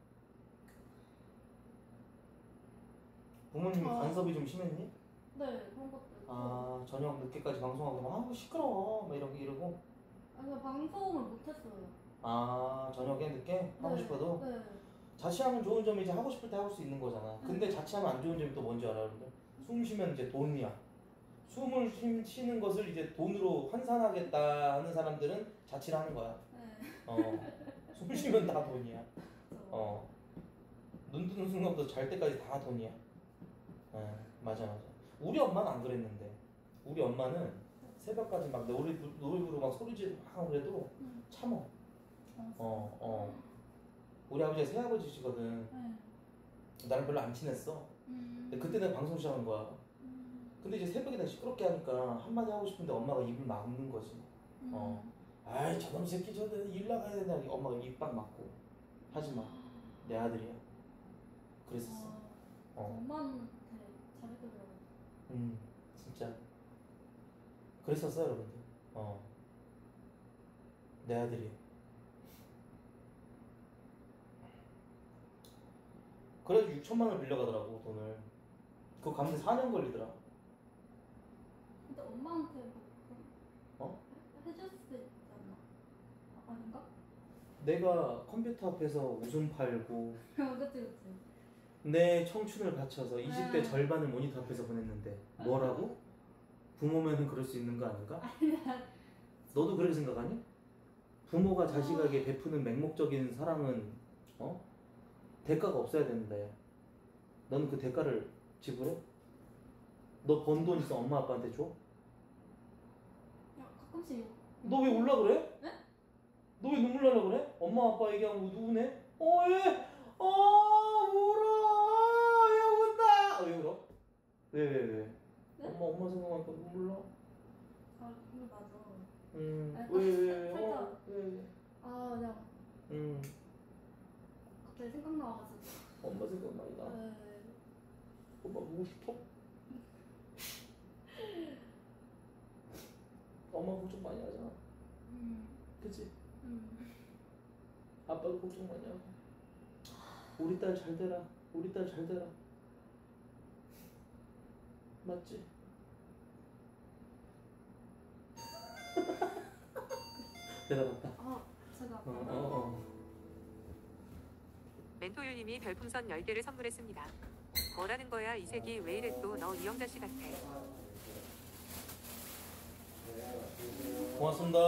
부모님이 어. 간섭이 좀 심했니? 네, 그런 것도 있고. 아 저녁 늦게까지 방송하고 막 아, 시끄러워 막 이러고 이러고 아니, 그냥 방송을 못했어요. 아 저녁에 늦게 하고 네, 싶어도 네. 자취하면 좋은 점이 이제 하고 싶을 때 할 수 있는 거잖아. 근데 자취하면 안 좋은 점이 또 뭔지 알아 여러분들? 숨 쉬면 이제 돈이야. 숨을 쉬- 쉬는 것을 이제 돈으로 환산하겠다 하는 사람들은 자취를 하는 거야. 네. 어숨 쉬면 다 돈이야. 그래서 어 눈 뜨는 순간부터 잘 때까지 다 돈이야. 예, 맞아 맞아. 우리 엄마는 안 그랬는데 우리 엄마는 새벽까지 막 노래 부- 노래 부르고 막 소리 지르고 막 하고 그래도 음. 참어. 어, 어 어. 우리 아버지가 새아버지시거든. 네. 나랑 별로 안 친했어. 음. 근데 그때 내가 방송 시작한 거야. 음. 근데 이제 새벽에 내가 시끄럽게 하니까 한마디 하고 싶은데 엄마가 입을 막는 거지. 음. 어. 아이 저놈 새끼 저들 일 나가야 된다. 엄마가 입 빡 막고 하지 마. 내 아들이야. 그랬었어. 어. 어. 엄마한테 잘해드려요. 음 진짜 그랬었어 여러분들. 어. 내 아들이야. 그래서 육천만 원을 빌려가더라고 돈을. 그거 갚는데 사 년 걸리더라. 근데 엄마한테 뭐 어? 해줄 수 있지 않나? 아, 아닌가? 내가 컴퓨터 앞에서 웃음 팔고 그치 그치. 내 청춘을 바쳐서 이십 대 음. 절반을 모니터 앞에서 보냈는데 뭐라고? 부모면은 그럴 수 있는 거 아닌가? 너도 그렇게 생각하니? 부모가 자식에게 베푸는 맹목적인 사랑은 어? 대가가 없어야 된다. 야. 너는 그 대가를 지불해? 너 번 돈 있어 엄마 아빠한테 줘? 야, 가끔씩. 너 왜 울라 그래? 네? 너 왜 눈물 나려 그래? 엄마 아빠 얘기하면 누구네? 어 왜? 어 울어 왜 운다? 어, 왜 울어? 왜 왜 왜, 왜? 네? 엄마 엄마 생각하니까 눈물 나? 아, 근데 맞아. 아니, 음왜왜왜 살짝- 어, 왜, 왜? 아, 그냥 음 갑자기 생각나가지고. 엄마 생각 많이 나. 네. 엄마 보고 싶어? 엄마 걱정 많이 하잖아. 음. 그치? 음. 아빠도 걱정 많이 하고. 우리 딸 잘 되라. 우리 딸 잘 되라. 맞지? 대답했다. 아, 제가. 어, 어, 어. 멘토유님이 별풍선 열 개를 선물했습니다. 뭐라는 거야 이 새끼 왜 이래 또 너 이영자씨 같아. 고맙습니다.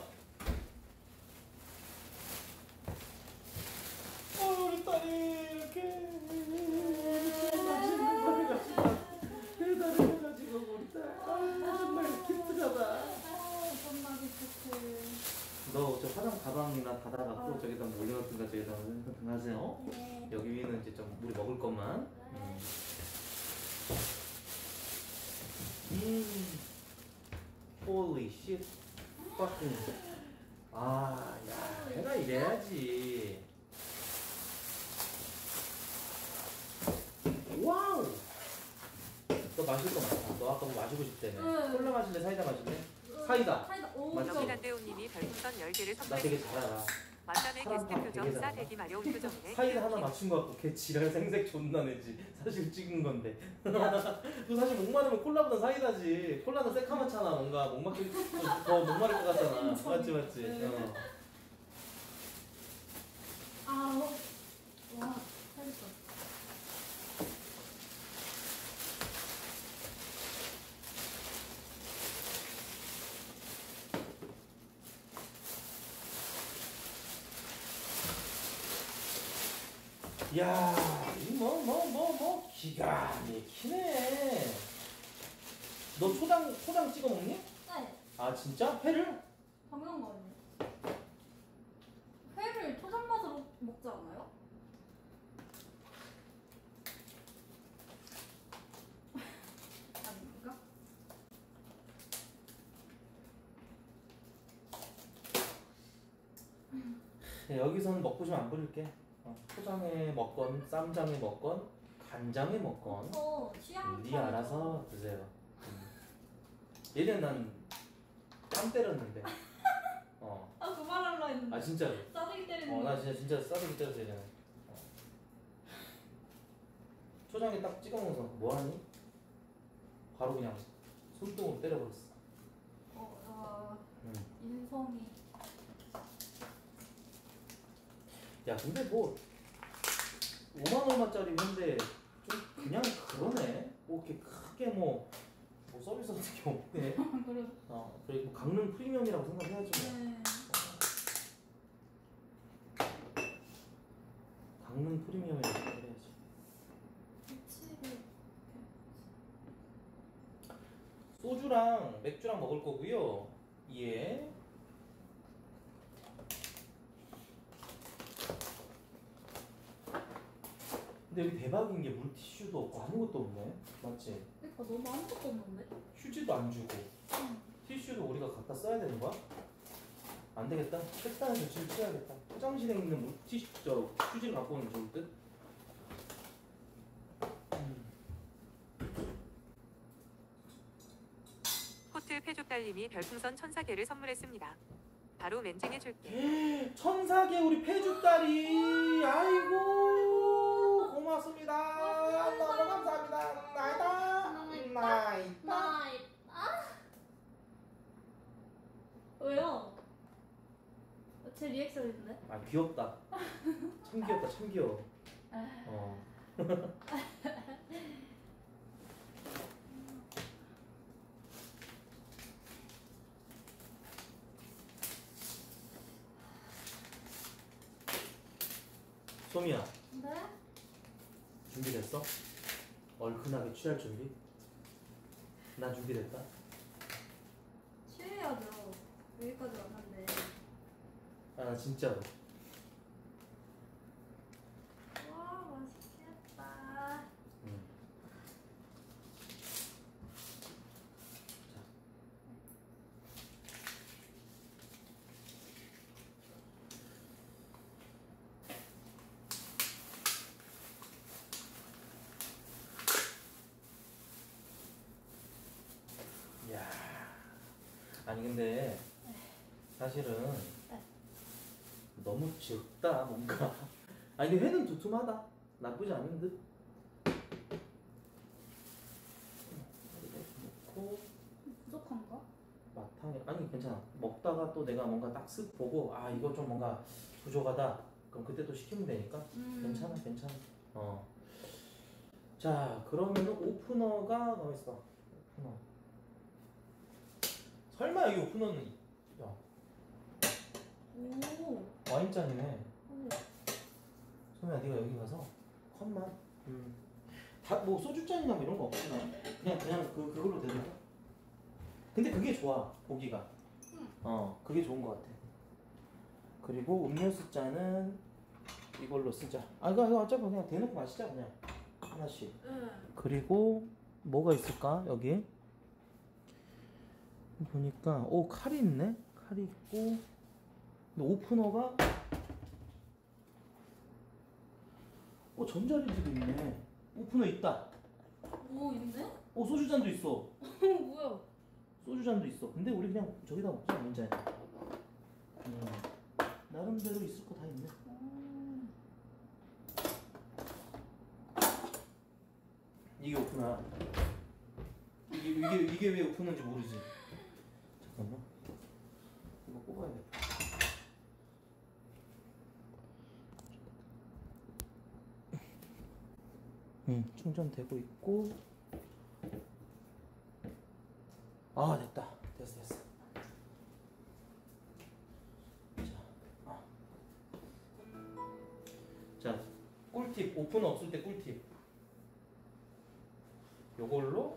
어, 우리 딸이 이렇게 배달해가지고 우리 딸 아, 정말 큐트하다. 엄마 비슷해. 너 저 화장 가방이나 받아갖고 저기다 뭐 올려놓든가 저기다 올려놓든가 하세요. 네. 여기 위는 이제 좀 우리 먹을 것만. 음. 음. Holy shit. fucking. 아, 야, 내가 이래야지. 와우. 너 마실 거 많다. 너 아까 뭐 마시고 싶다며. 응. 콜라 마실래? 사이다 마실래? 사이다. 사이다. 오, 맞지? 진짜. 여기난데오님이 별풍선 열 개를 나 되게 선물했습니다. 잘 알아. 만남의 사람 게스트 다 표정 되게 싸 잘한다. 되기 마려운 표정이네. 사이다 하나 맞춘 거 같고 걔 지랄 생색 존나 내지. 사실 찍은 건데. 너 사실 목마르면 콜라보다 사이다지. 콜라는 새카맣잖아. 뭔가 목마르 더 목마를 것 같잖아. 맞지 맞지. 네. 어. 아우. 와, 살겠어. 야, 이뭐 뭐 뭐 뭐 기가 막히네. 너 초장 초장 찍어 먹니? 네, 아 진짜? 회를? 당연한 거 아니에요? 회를 초장 맛으로 먹지 않아요? 아닌가? 네, 여기서는 먹고 싶으면 안 부를게. 어, 초장에 먹건 쌈장에 먹건 간장에 먹건 어, 취향 네 차이죠. 알아서 드세요. 음. 얘는 난땀 때렸는데. 어. 아, 그만하려 했는데. 아 진짜로. 싸대기 때리는 어, 거. 나 진짜 진짜 싸대기 때렸어 얘는. 어. 초장에 딱 찍어 먹어서 뭐 하니? 바로 그냥 손등으로 때려버렸어. 어, 아, 음. 인성이. 야 근데 뭐 오만 얼마짜리 회인데 좀 그냥 그러네. 뭐 이렇게 크게 뭐, 뭐 서비스 같은 게 없네. 그래. 어, 그래 뭐 강릉 프리미엄이라고 생각해야지 뭐. 네. 강릉 프리미엄이라고 생각해야지. 치를. 소주랑 맥주랑 먹을 거고요. 예. 근데 여기 대박인 게 물티슈도 없고 아무것도 없네. 맞지? 그러니까 너무 아무것도 없는데? 휴지도 안 주고 티슈도 우리가 갖다 써야 되는 거야? 안 되겠다. 색다른 조치를 취해야겠다. 화장실에 있는 물티슈, 저 휴지를 갖고 오는 게 좋을 듯? 코트 폐족달님이 별풍선 천사 개를 선물했습니다. 바로 멘징해 줄게. 천사계 우리 폐죽다리. 아이고 고맙습니다. 너무 감사합니다. 나이다. 나이다. 나이. 아! 왜요? 제 리액션인데? 아 귀엽다. 참 귀엽다. 참 귀여워. 어. 소미야 네? 준비됐어? 얼큰하게 취할 준비? 나 준비됐다. 취해야죠. 여기까지 왔는데. 아 나 진짜로. 와, 맛있겠다. 응. 자. 야. 아니 근데 사실은 너무 적다 뭔가. 아니 근데 회는 두툼하다. 나쁘지 않은 듯. 넣고 부족한가? 마탕에 아니 괜찮아. 먹다가 또 내가 뭔가 딱 쓱 보고 아 이거 좀 뭔가 부족하다. 그럼 그때 또 시키면 되니까 음. 괜찮아 괜찮아. 어. 자 그러면은 오프너가 가만 있어봐. 오프너. 설마 여기 오프너는 야 오. 와인잔이네. 오. 소미야 네가 여기 가서 컵만. 음. 다 뭐 소주잔이나 뭐 이런 거 없구나. 그냥 그냥 그 그걸로 되는 거. 근데 그게 좋아 보기가. 응. 어 그게 좋은 거 같아. 그리고 음료수 잔은 이걸로 쓰자. 아 이거 이거 어차피 그냥 대놓고 마시자 그냥 하나씩. 응. 그리고 뭐가 있을까 여기? 보니까 오 칼이 있네. 칼이 있고. 근데 오프너가 어 전자레인지도 있네. 오프너 있다. 오, 있네? 오 소주잔도 있어. 뭐야? 소주잔도 있어. 근데 우리 그냥 저기다 먹자 문자에. 음, 나름대로 있을 거 다 있네. 음. 이게 오프너야. 이게 이게 이게 왜 오프너인지 모르지. 잠깐만. 이거 뽑아야겠다. 응, 충전되고 있고. 아, 됐다. 됐어, 됐어. 자, 아. 자, 꿀팁. 오픈 없을 때 꿀팁. 요걸로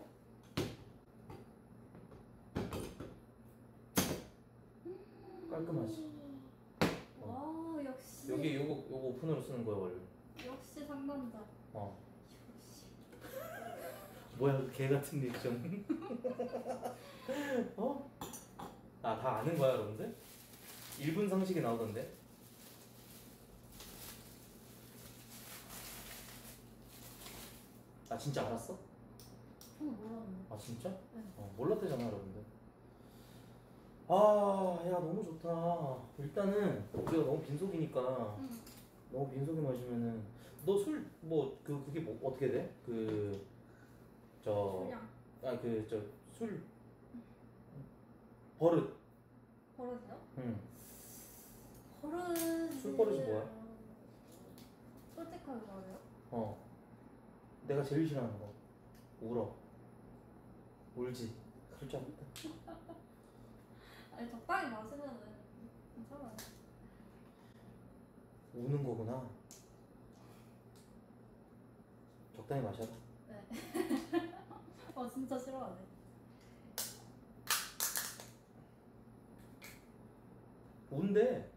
깔끔하지. 와 역시. 여기 요거 요거 오픈으로 쓰는 거야 원래. 역시 상남자. 어. 역시. 뭐야 그 개 같은 리액션. 어? 아, 다 아는 거야 여러분들? 일 분 상식이 나오던데. 아, 진짜 알았어? 저는 몰랐는데. 아, 진짜? 네. 어, 몰랐대잖아 여러분들. 아, 야 너무 좋다. 일단은 우리가 너무 빈속이니까 응. 너무 빈속에 마시면은 너 술 뭐 그 그게 뭐 어떻게 돼? 그 저 그냥 아 그 저 술 버릇. 버릇이요? 응. 버릇. 술 버릇이 뭐야? 솔직하게 말해요? 어. 내가 제일 싫어하는 거. 울어. 울지. 그럴 줄 알았다. 아니 적당히 마시면은 괜찮아요. 우는 거구나. 적당히 마셔라. 아 진짜 싫어하네. 운대.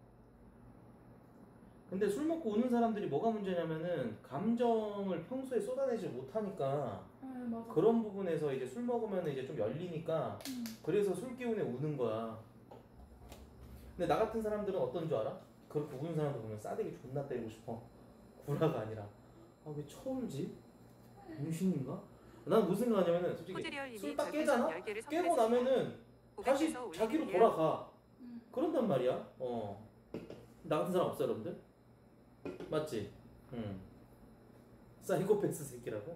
근데 술 먹고 우는 사람들이 뭐가 문제냐면은 감정을 평소에 쏟아내지 못하니까 응 맞아. 그런 부분에서 이제 술 먹으면 이제 좀 열리니까 응. 그래서 술 기운에 우는 거야. 근데 나 같은 사람들은 어떤 줄 알아? 그렇게 우는 사람들 보면 싸대기 존나 때리고 싶어. 구라가 아니라 아 왜 쳐울지? 문신인가? 난 무슨 생각하냐면은 솔직히 코드리얼님이 술 딱 별풍선 깨잖아? 열 개를 깨고 선물했습니다. 나면은 다시 고백해서 자기로 올리는 돌아가. 응. 그런단 말이야. 어. 나 같은 사람 없어 여러분들? 맞지? 응. 사이코패스 새끼라고?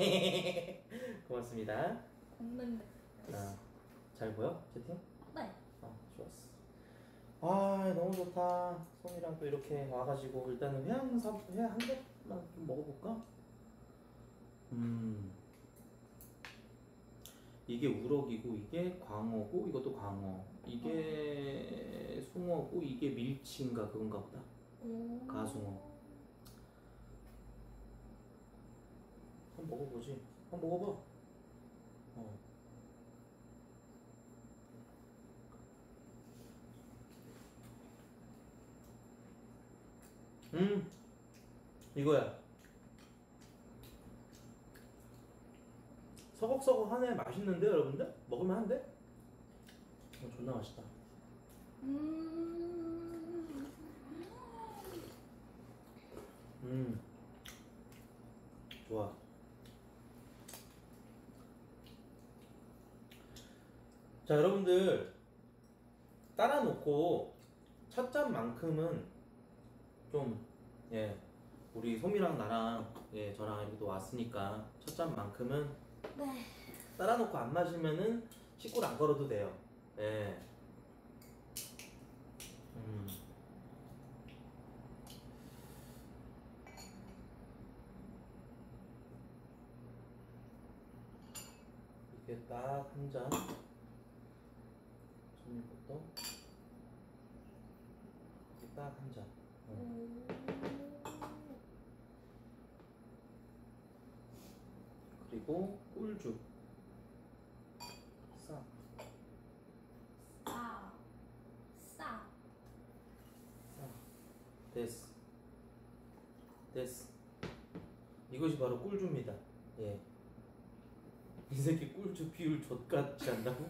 고맙습니다. 공랭. 아, 잘 보여? 채팅? 네. 아, 좋았어. 아, 너무 좋다. 송이랑 또 이렇게 와가지고 일단은 회 한 사, 회한 개만 좀 먹어볼까? 음. 이게 우럭이고 이게 광어고 이것도 광어. 이게 숭어고 이게 밀치인가 그건가 보다. 오. 가숭어. 한번 먹어보지. 한번 먹어봐. 어. 음, 이거야. 서걱서걱하네. 맛있는데 여러분들? 먹으면 한데? 어, 존나 맛있다. 음. 음, 좋아. 자, 여러분들 따라 놓고 첫 잔만큼은 좀, 예, 우리 소미랑 나랑, 예, 저랑 이렇게 또 왔으니까 첫 잔만큼은 네. 따라 놓고 안 마시면은 식구를 안 걸어도 돼요. 예. 음. 이게 딱 한 잔. 소미부터. 이게 딱 한 잔. 음. 그리고 꿀죽. 싹. 싸. 싸. 됐어. 됐어. 이것이 바로 꿀주입니다. 예. 이 새끼 꿀주 비율 좆같지 않나고?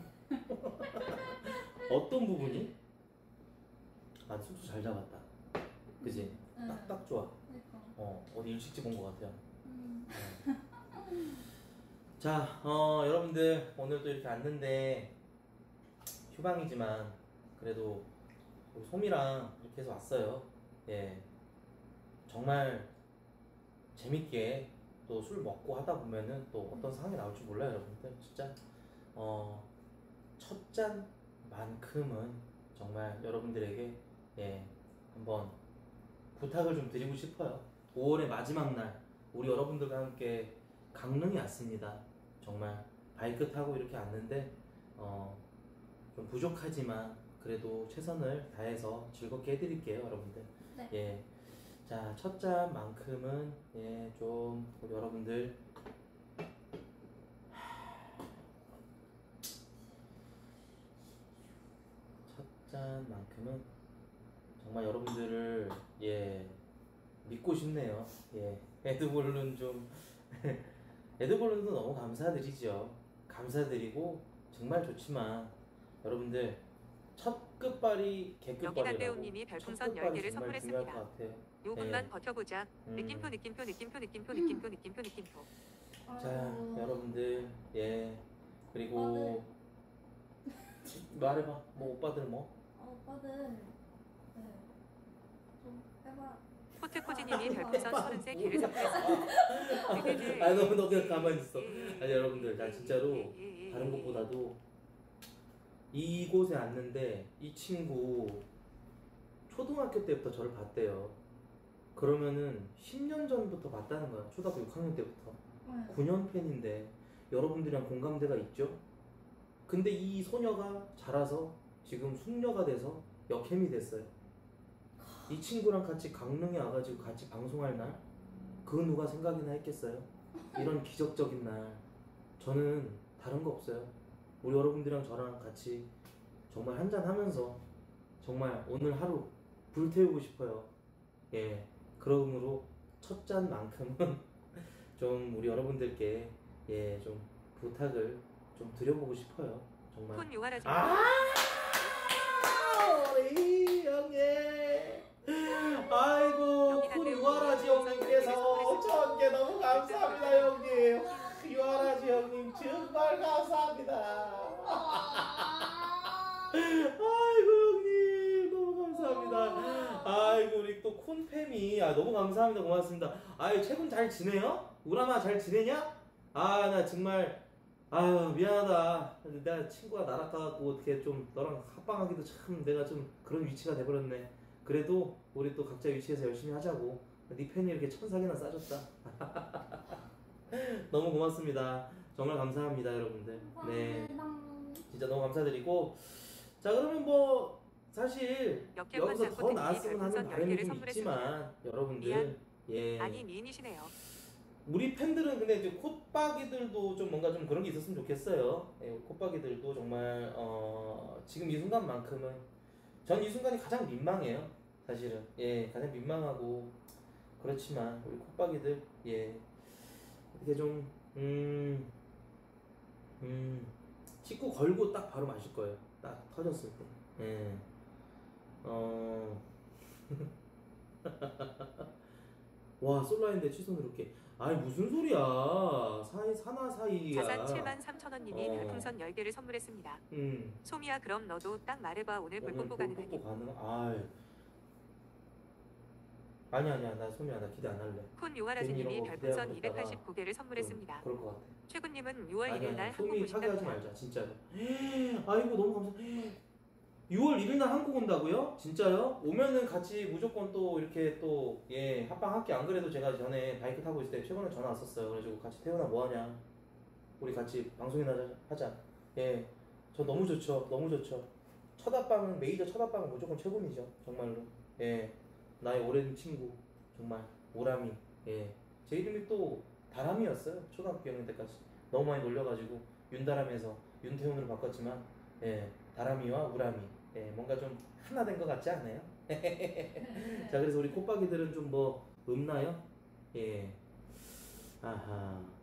어떤 부분이? 아, 숙소 잘 잡았다. 그지? 응. 딱딱 좋아. 그러니까. 어, 어디 일식집 온 것 같아요. 음. 자, 어, 여러분들 오늘도 이렇게 왔는데 휴방이지만 그래도 우리 솜이랑 이렇게 해서 왔어요. 예. 정말 재밌게 또 술 먹고 하다 보면은 또 어떤 상황이 나올지 몰라요, 여러분들. 진짜 어, 첫 잔만큼은 정말 여러분들에게 예, 한번 부탁을 좀 드리고 싶어요. 오월의 마지막 날 우리 여러분들과 함께 강릉에 왔습니다. 정말 바이크 타고 이렇게 왔는데 어, 좀 부족하지만 그래도 최선을 다해서 즐겁게 해드릴게요, 여러분들. 네. 예, 자, 첫 잔만큼은 예, 좀 우리 여러분들 첫 잔만큼은 정말 여러분들을 예 믿고 싶네요. 예, 에드볼룬 좀 에드볼룬도 너무 감사드리죠. 감사드리고 정말 좋지만 여러분들 첫 끝발이 개끝발이라고. 여기난배우님이 별풍선 열 개를 선물했습니다. 오 분만 네. 버텨보자. 음. 느낌표 느낌표 느낌표 느낌표 느낌표 느낌표 느낌표. 자, 아유. 여러분들 예 그리고 오빠들. 말해봐. 뭐 오빠들 뭐? 어, 오빠들 네. 좀 해봐. 포트코지님이 별풍선 서른세 개를 선물했습니다. 아 너무 너 그냥 가만히 있어. 예, 아니 여러분들 나 진짜로 예, 예, 예, 다른 예. 것보다도 이곳에 왔는데 이 친구 초등학교 때부터 저를 봤대요. 그러면은 십 년 전부터 봤다는 거야. 초등학교 육 학년 때부터. 네. 구 년 팬인데 여러분들이랑 공감대가 있죠? 근데 이 소녀가 자라서 지금 숙녀가 돼서 여캠이 됐어요. 이 친구랑 같이 강릉에 와가지고 같이 방송할 날, 그 누가 생각이나 했겠어요? 이런 기적적인 날, 저는 다른 거 없어요. 우리 여러분들이랑 저랑 같이 정말 한잔 하면서 정말 오늘 하루 불태우고 싶어요. 예, 그러므로 첫 잔만큼은 좀 우리 여러분들께 예, 좀 부탁을 좀 드려보고 싶어요. 정말. 쿤 유아라지. 아, 우리 형님. 아이고, 쿤 유아라지 형님께서 전개 너무 감사합니다, 형님. 유아라지 형님 정말 감사합니다. 아이고 형님 너무 감사합니다. 아이고 우리 또 콘팸이 아 너무 감사합니다. 고맙습니다. 아유 최근 잘 지내요? 우람아 잘 지내냐? 아 나 정말 아유 미안하다. 내가 친구가 날아가고 어떻게 좀 너랑 합방하기도 참 내가 좀 그런 위치가 돼버렸네. 그래도 우리 또 각자 위치에서 열심히 하자고. 네 팬이 이렇게 천사개나 싸줬다. 너무 고맙습니다. 정말 감사합니다 여러분들. 네 진짜 너무 감사드리고 자 그러면 뭐 사실 역겹한 여기서 더 장군님이 나았으면 하는 별풍선 바람이 열 개를 좀 선물했습니다. 있지만 여러분들 미안. 예 아니 미인이시네요. 우리 팬들은 근데 이제 콧박이들도 좀 뭔가 좀 그런 게 있었으면 좋겠어요. 예, 콧박이들도 정말 어, 지금 이 순간만큼은 전 이 순간이 가장 민망해요. 사실은 예 가장 민망하고 그렇지만 우리 콧박이들 예 이렇게 좀 음, 음, 직구 걸고 딱 바로 마실 거예요. 딱 터졌을 때. 예. 어. 와, 솔라인데 취소 누를게. 아니, 무슨 소리야. 사이, 사나 사이야. 자산 칠만 삼천 원님이 어. 별풍선 열 개를 선물했습니다. 음. 소미야 그럼 너도 딱 말해봐 오늘 오늘 불뽀뽀 뽀뽀 가능하니? 가능? 아이. 아니, 아니야. 나 소미야. 나 기대 안 할래. 쿤 괜히 유아라지님이 이런 거 별풍선 기대하고 있다가 이백팔십구 개를 선물했습니다. 그럴 것 같아. 최군님은 유월 아니, 일 일 날 아니, 한국 소미 파괴하지 오신답니다. 말자. 진짜로. 아이고, 너무 감사. 유월 일 일 날 한국 온다고요? 진짜요? 오면은 같이 무조건 또 이렇게 또 예 합방할게. 안 그래도 제가 전에 바이크 타고 있을 때 최근에 전화 왔었어요. 그래가지고 같이 태훈아 뭐하냐? 우리 같이 방송이나 하자. 예, 저 너무 좋죠. 너무 좋죠. 첫 합방은 메이저 첫 합방은 무조건 최고이죠. 정말로. 예, 나의 오랜 친구 정말 오람이. 예, 제 이름이 또 다람이었어요. 초등학교 육 학년 때까지 너무 많이 놀려가지고 윤다람에서 윤태훈으로 바꿨지만 예, 다람이와 우람이. 예, 뭔가 좀 하나 된 것 같지 않아요? 자, 그래서 우리 콧박이들은 좀 뭐 없나요? 예, 아하.